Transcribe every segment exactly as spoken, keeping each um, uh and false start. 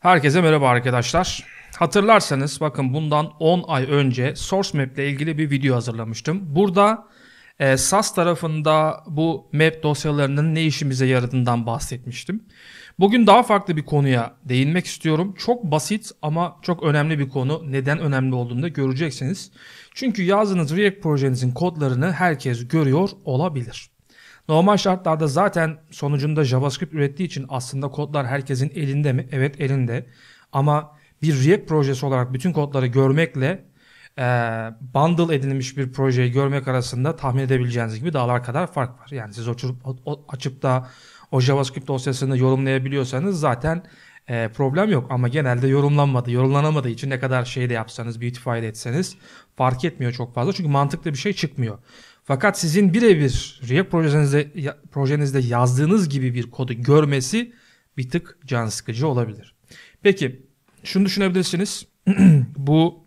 Herkese merhaba arkadaşlar. Hatırlarsanız bakın bundan on ay önce SourceMap ile ilgili bir video hazırlamıştım. Burada e, S A S tarafında bu map dosyalarının ne işimize yaradığından bahsetmiştim. Bugün daha farklı bir konuya değinmek istiyorum. Çok basit ama çok önemli bir konu. Neden önemli olduğunu da göreceksiniz. Çünkü yazdığınız React projenizin kodlarını herkes görüyor olabilir. Normal şartlarda zaten sonucunda JavaScript ürettiği için aslında kodlar herkesin elinde mi? Evet, elinde. Ama bir React projesi olarak bütün kodları görmekle e, bundle edilmiş bir projeyi görmek arasında tahmin edebileceğiniz gibi dağlar kadar fark var. Yani siz açıp, açıp da o JavaScript dosyasını yorumlayabiliyorsanız zaten e, problem yok. Ama genelde yorumlanmadı, yorumlanamadığı için ne kadar şey de yapsanız, beautify de etseniz fark etmiyor çok fazla. Çünkü mantıklı bir şey çıkmıyor. Fakat sizin birebir React projenizde, projenizde yazdığınız gibi bir kodu görmesi bir tık can sıkıcı olabilir. Peki şunu düşünebilirsiniz. Bu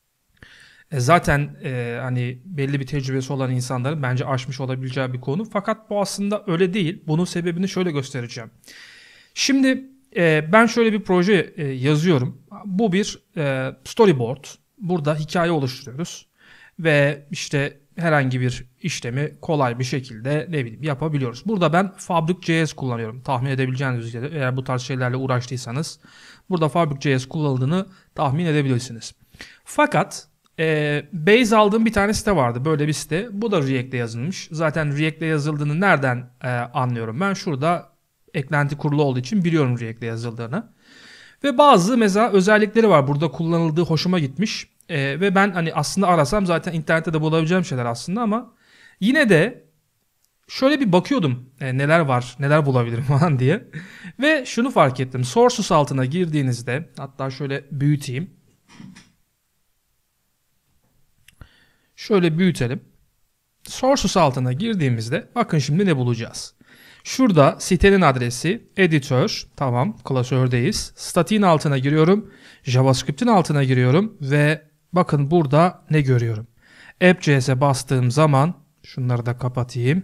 e, zaten e, hani belli bir tecrübesi olan insanların bence aşmış olabileceği bir konu. Fakat bu aslında öyle değil. Bunun sebebini şöyle göstereceğim. Şimdi e, ben şöyle bir proje e, yazıyorum. Bu bir e, storyboard. Burada hikaye oluşturuyoruz. Ve işte herhangi bir işlemi kolay bir şekilde ne bileyim yapabiliyoruz. Burada ben Fabric.js kullanıyorum. Tahmin edebileceğiniz üzere eğer bu tarz şeylerle uğraştıysanız burada Fabric.js kullanıldığını tahmin edebilirsiniz. Fakat e, base aldığım bir tane site vardı. Böyle bir site. Bu da React'te yazılmış. Zaten React'te yazıldığını nereden e, anlıyorum? Ben şurada eklenti kurulu olduğu için biliyorum React'te yazıldığını. Ve bazı mesela özellikleri var. Burada kullanıldığı hoşuma gitmiş. Ee, ve ben hani aslında arasam zaten internette de bulabileceğim şeyler aslında ama yine de şöyle bir bakıyordum e, neler var, neler bulabilirim falan diye. Ve şunu fark ettim. Sources altına girdiğinizde, hatta şöyle büyüteyim. Şöyle büyütelim. Sources altına girdiğimizde bakın şimdi ne bulacağız. Şurada sitenin adresi, editor, tamam, klasördeyiz. Statik'in altına giriyorum, JavaScript'in altına giriyorum ve bakın burada ne görüyorum? App.js'e bastığım zaman, şunları da kapatayım.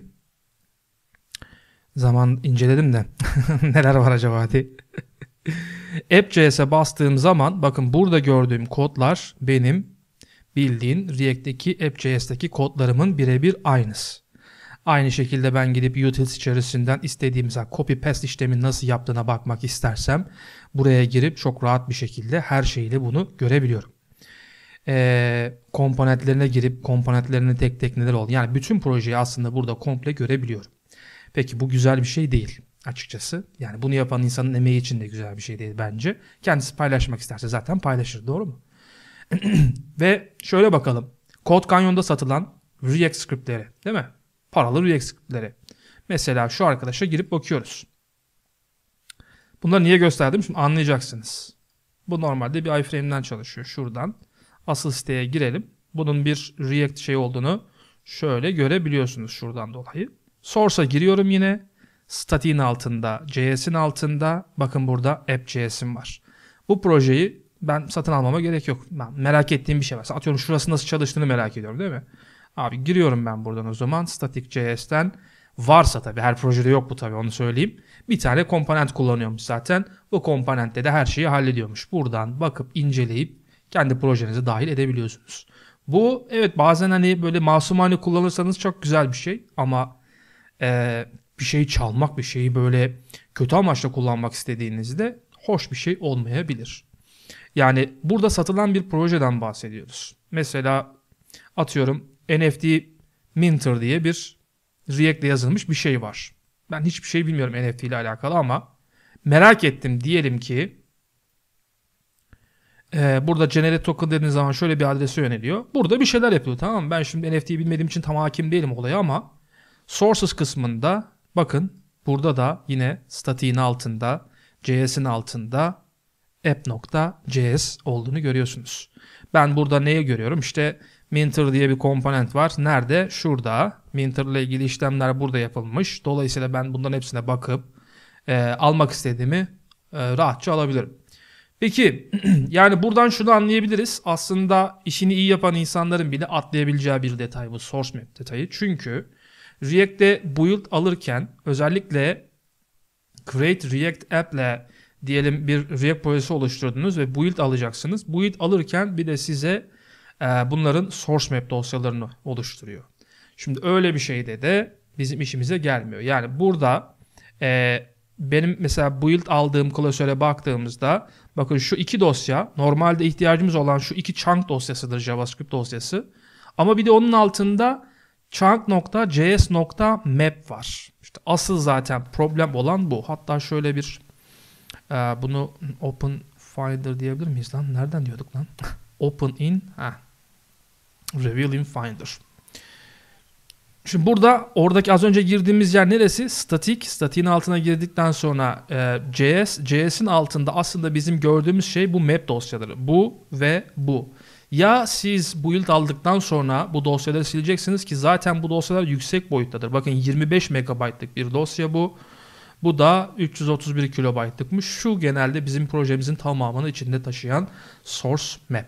Zaman inceledim de neler var acaba diye. App.js'e bastığım zaman bakın burada gördüğüm kodlar benim bildiğin React'teki App.js'teki kodlarımın birebir aynısı. Aynı şekilde ben gidip utils içerisinden istediğim mesela copy paste işlemi nasıl yaptığına bakmak istersem buraya girip çok rahat bir şekilde her şeyle bunu görebiliyorum. Ee, komponentlerine girip komponentlerini tek tek neler oldu. Yani bütün projeyi aslında burada komple görebiliyorum. Peki bu güzel bir şey değil açıkçası. Yani bunu yapan insanın emeği için de güzel bir şey değil bence. Kendisi paylaşmak isterse zaten paylaşır, doğru mu? Ve şöyle bakalım. Code Canyon'da satılan React scriptleri, değil mi? Paralı React scriptleri. Mesela şu arkadaşa girip bakıyoruz. Bunları niye gösterdim? Şimdi anlayacaksınız. Bu normalde bir iframe'den çalışıyor. Şuradan asıl siteye girelim. Bunun bir React şey olduğunu şöyle görebiliyorsunuz şuradan dolayı. Source'a giriyorum yine. Statik'in altında, J S'in altında. Bakın burada app.js'im var. Bu projeyi ben satın almama gerek yok. Ben merak ettiğim bir şey var. Atıyorum şurası nasıl çalıştığını merak ediyorum, değil mi? Abi giriyorum ben buradan o zaman Statik.js'ten, varsa tabii, her projede yok bu tabii, onu söyleyeyim. Bir tane komponent kullanıyormuş zaten. Bu komponentte de her şeyi hallediyormuş. Buradan bakıp inceleyip kendi projenize dahil edebiliyorsunuz. Bu evet bazen hani böyle masumane kullanırsanız çok güzel bir şey ama e, bir şeyi çalmak, bir şeyi böyle kötü amaçla kullanmak istediğinizde hoş bir şey olmayabilir. Yani burada satılan bir projeden bahsediyoruz. Mesela atıyorum N F T Minter diye bir React'le yazılmış bir şey var. Ben hiçbir şey bilmiyorum N F T ile alakalı ama merak ettim, diyelim ki e, burada generate token dediğiniz zaman şöyle bir adrese yöneliyor. Burada bir şeyler yapıyor, tamam mı? Ben şimdi N F T'yi bilmediğim için tam hakim değilim olaya ama sources kısmında bakın burada da yine statik'in altında, J S'in altında app.js olduğunu görüyorsunuz. Ben burada neyi görüyorum? İşte Minter diye bir komponent var. Nerede? Şurada. Minter ile ilgili işlemler burada yapılmış. Dolayısıyla ben bunların hepsine bakıp e, almak istediğimi e, rahatça alabilirim. Peki yani buradan şunu anlayabiliriz. Aslında işini iyi yapan insanların bile atlayabileceği bir detay bu source map detayı. Çünkü React'te build alırken özellikle create React app ile diyelim bir React projesi oluşturdunuz ve build alacaksınız. Build alırken bir de size e, bunların source map dosyalarını oluşturuyor. Şimdi öyle bir şeyde de bizim işimize gelmiyor. Yani burada e, benim mesela build aldığım klasöre baktığımızda bakın şu iki dosya normalde ihtiyacımız olan şu iki chunk dosyasıdır, JavaScript dosyası. Ama bir de onun altında chunk.js.map var. İşte asıl zaten problem olan bu. Hatta şöyle bir e, bunu open finder diyebilir miyiz lan? Nereden diyorduk lan? Open in heh. Reveal in finder. Şimdi burada oradaki az önce girdiğimiz yer neresi? Statik. Statiğin altına girdikten sonra e, J S. J S'in altında aslında bizim gördüğümüz şey bu map dosyaları. Bu ve bu. Ya siz build aldıktan sonra bu dosyaları sileceksiniz ki zaten bu dosyalar yüksek boyuttadır. Bakın yirmi beş megabaytlık bir dosya bu. Bu da üç yüz otuz bir kilobaytlıkmış. Şu genelde bizim projemizin tamamını içinde taşıyan source map.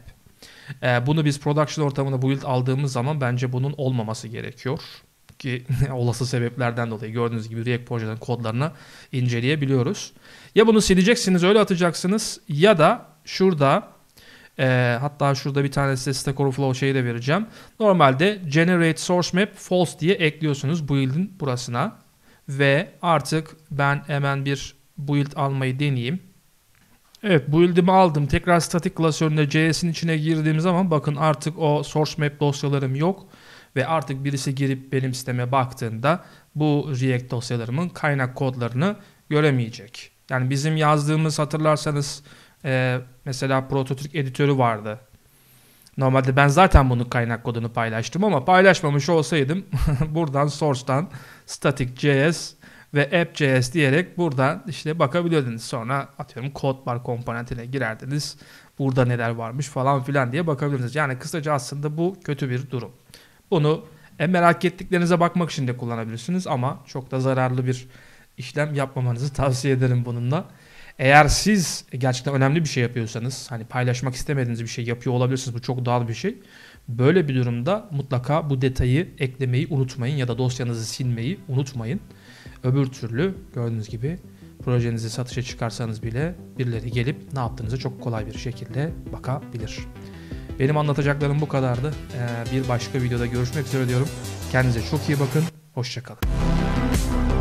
Ee, bunu biz production ortamına build aldığımız zaman bence bunun olmaması gerekiyor. Ki olası sebeplerden dolayı gördüğünüz gibi React projelerin kodlarını inceleyebiliyoruz. Ya bunu sileceksiniz, öyle atacaksınız ya da şurada e, hatta şurada bir tane size Stack Overflow şeyi de vereceğim. Normalde generate source map false diye ekliyorsunuz build'in burasına ve artık ben hemen bir build almayı deneyeyim. Evet, build'imi aldım. Tekrar statik klasöründe J S'in içine girdiğim zaman bakın artık o source map dosyalarım yok. Ve artık birisi girip benim siteme baktığında bu React dosyalarımın kaynak kodlarını göremeyecek. Yani bizim yazdığımız, hatırlarsanız e, mesela prototürk editörü vardı. Normalde ben zaten bunun kaynak kodunu paylaştım ama paylaşmamış olsaydım buradan source'tan static.js ve app.js diyerek buradan işte bakabilirdiniz. Sonra atıyorum code bar komponentine girerdiniz. Burada neler varmış falan filan diye bakabilirsiniz. Yani kısaca aslında bu kötü bir durum. Bunu e, merak ettiklerinize bakmak için de kullanabilirsiniz ama çok da zararlı bir işlem yapmamanızı tavsiye ederim bununla. Eğer siz gerçekten önemli bir şey yapıyorsanız, hani paylaşmak istemediğiniz bir şey yapıyor olabilirsiniz, bu çok doğal bir şey. Böyle bir durumda mutlaka bu detayı eklemeyi unutmayın ya da dosyanızı silmeyi unutmayın. Öbür türlü gördüğünüz gibi projenizi satışa çıkarsanız bile birileri gelip ne yaptığınızı çok kolay bir şekilde bakabilir. Benim anlatacaklarım bu kadardı. Ee, bir başka videoda görüşmek üzere diyorum. Kendinize çok iyi bakın. Hoşça kalın.